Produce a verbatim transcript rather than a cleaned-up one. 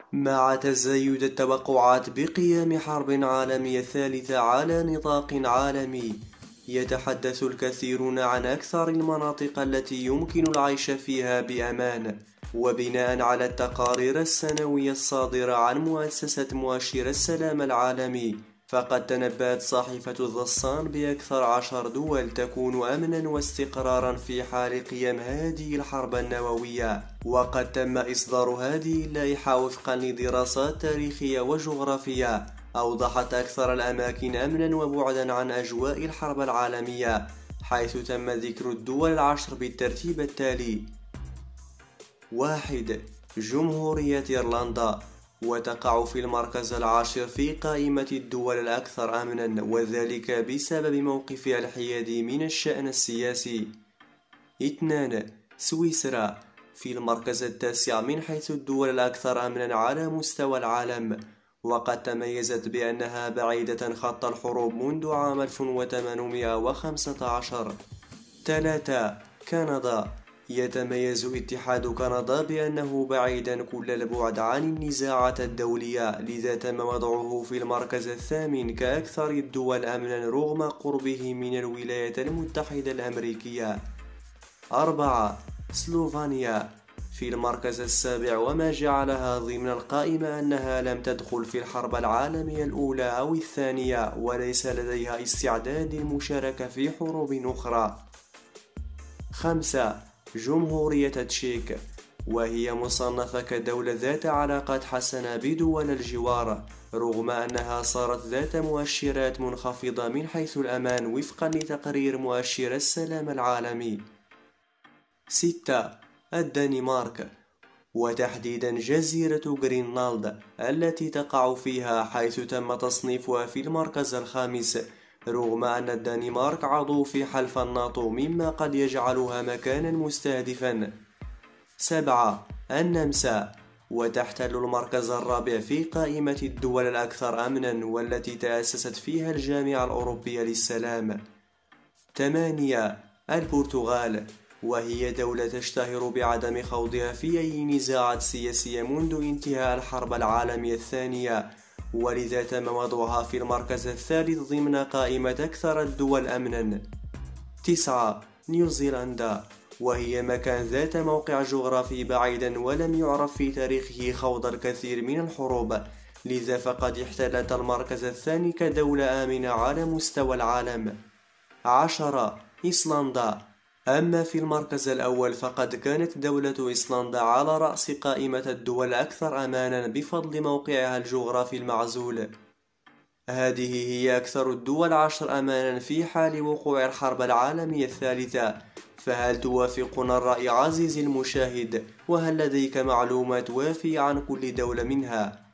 مع تزايد التوقعات بقيام حرب عالمية ثالثة على نطاق عالمي، يتحدث الكثيرون عن أكثر المناطق التي يمكن العيش فيها بأمان. وبناء على التقارير السنوية الصادرة عن مؤسسة مؤشر السلام العالمي، فقد تنبأت صحيفة ذا صن بأكثر عشر دول تكون أمنا واستقرارا في حال قيام هذه الحرب النووية. وقد تم إصدار هذه اللائحة وفقا لدراسات تاريخية وجغرافية أوضحت أكثر الأماكن أمنا وبعدا عن أجواء الحرب العالمية، حيث تم ذكر الدول العشر بالترتيب التالي: واحد. جمهورية إيرلندا، وتقع في المركز العاشر في قائمة الدول الأكثر أمنا، وذلك بسبب موقفها الحيادي من الشأن السياسي. اثنان. سويسرا، في المركز التاسع من حيث الدول الأكثر أمنا على مستوى العالم، وقد تميزت بأنها بعيدة خط الحروب منذ عام ألف وثمانمئة وخمسة عشر. ثلاثة. كندا، يتميز اتحاد كندا بأنه بعيدا كل البعد عن النزاعات الدولية، لذا تم وضعه في المركز الثامن كأكثر الدول أمنا رغم قربه من الولايات المتحدة الأمريكية. أربعة. سلوفانيا، في المركز السابع، وما جعلها ضمن القائمة أنها لم تدخل في الحرب العالمية الأولى أو الثانية، وليس لديها استعداد للمشاركة في حروب أخرى. خمسة. جمهورية تشيك، وهي مصنفة كدولة ذات علاقات حسنة بدول الجوار، رغم أنها صارت ذات مؤشرات منخفضة من حيث الأمان وفقا لتقرير مؤشر السلام العالمي. ستة. الدنمارك، وتحديدا جزيرة غرينلاند التي تقع فيها، حيث تم تصنيفها في المركز الخامس، رغم أن الدنمارك عضو في حلف الناتو، مما قد يجعلها مكانا مستهدفا. سبعة. النمسا، وتحتل المركز الرابع في قائمة الدول الأكثر أمنا، والتي تأسست فيها الجامعة الأوروبية للسلام. ثمانية. البرتغال، وهي دولة تشتهر بعدم خوضها في أي نزاعات سياسية منذ انتهاء الحرب العالمية الثانية، ولذا تم وضعها في المركز الثالث ضمن قائمة أكثر الدول أمنا. تسعة. نيوزيلندا، وهي مكان ذات موقع جغرافي بعيدا ولم يعرف في تاريخه خوض الكثير من الحروب، لذا فقد احتلت المركز الثاني كدولة آمنة على مستوى العالم. عشرة. إيسلندا، أما في المركز الأول فقد كانت دولة إيسلندا على رأس قائمة الدول الأكثر أمانا بفضل موقعها الجغرافي المعزول. هذه هي أكثر الدول عشر أمانا في حال وقوع الحرب العالمية الثالثة. فهل توافقنا الرأي عزيزي المشاهد؟ وهل لديك معلومات وافية عن كل دولة منها؟